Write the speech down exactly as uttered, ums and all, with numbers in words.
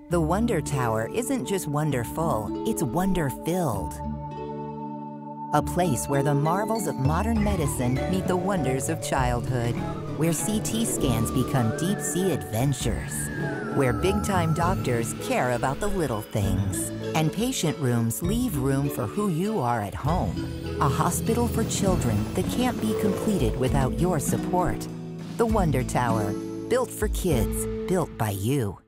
The Wonder Tower isn't just wonderful, it's wonder-filled. A place where the marvels of modern medicine meet the wonders of childhood, where C T scans become deep-sea adventures, where big-time doctors care about the little things, and patient rooms leave room for who you are at home. A hospital for children that can't be completed without your support. The Wonder Tower, built for kids, built by you.